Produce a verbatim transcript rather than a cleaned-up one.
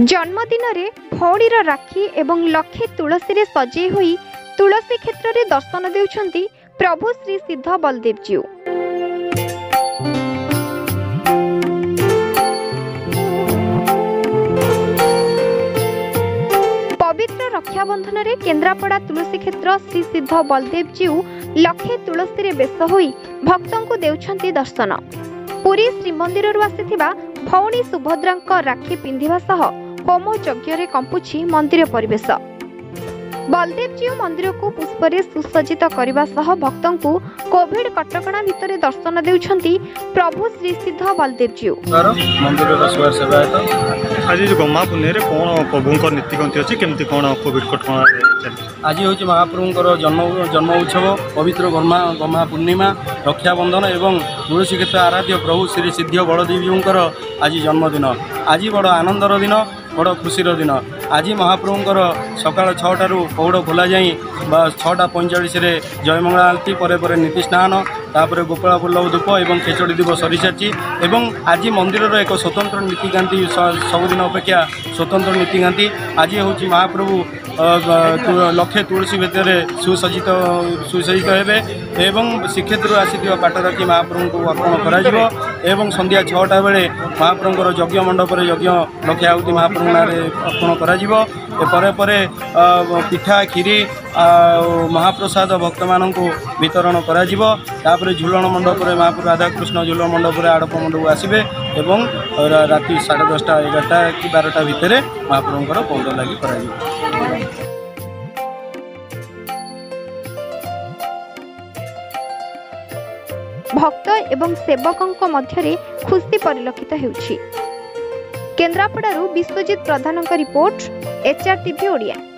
जन्मदिन रे भौणीर राखी एवं लक्षे तुलसी रे सजे होई तुलसी क्षेत्र रे दर्शन देउछंती प्रभु श्री सिद्ध बलदेव जीउ। पवित्र रक्षाबंधन रे केन्द्रापड़ा तुलसी क्षेत्र श्री सिद्ध बलदेव जीउ लक्षे तुलसी रे बेस होई भक्तों को देउछंती दर्शन। पुरी श्रीमंदिर आसीथिबा भौणी सुभद्रांक राखी पिंधिबा सह होम यज्ञ कंपुछि मंदिर परिवेश। बलदेव जीउ मंदिर को पुष्परे सुसज्जित करने सह भक्तों को कोविड कटकणा भितर दर्शन देउछंती प्रभु श्री सिद्ध बलदेव जीउ। मंदिर का सेवायत आज जो गम्मा पुण्य कौन प्रभु नीतिगंती अच्छी केमती कौन कोविड कटकणा आज हूँ महाप्रभुंर जन्म जन्म उत्सव पवित्र गम्मा गम्मा पूर्णिमा रक्षाबंधन एवं तुलसी क्षेत्र आराध्य प्रभु श्री सिद्ध बलदेव जीउंकर आज जन्मदिन। आज बड़ आनंदर दिन बड़ खुशीर दिन। आज महाप्रभुंर सकाल छटार पौड़ खोल जाए छटा पैंचाश जयमंगला आरती पर पर नीति स्नान तापर गोपाल बल्लभ धूप और खेचड़ी दिवस सरी सारी एवं आज मंदिर एक स्वतंत्र नीतिकांति सबुदिन अपेक्षा स्वतंत्र नीतिकांति। आज हूँ महाप्रभु लक्षे तुलसी भितर सुसज्जित सुसज्जित हेबे एवं श्रीक्षेत्र आसी पाटराखी महाप्रभु को अर्पण कर संध्या छटा बेले महाप्रभुंर यज्ञ मंडप यज्ञ लक्षे आहुति महाप्रभु नाँ अर्पण कर पिठा खीरी महाप्रसाद भक्त मान वितरण कर झुलन मंडप महाप्रभु राधाकृष्ण झुलन मंडप आड़प मंडप आसबे एवं राति साढ़े दसटा एगारटा कि बारटा भितर महाप्रभुंर पौड़ लगी कर भक्त एवं सेवकों मध्य खुशी परिलक्षित हेउछि। केन्द्रापड़ारू विश्वजित प्रधानक report H R TV Odia.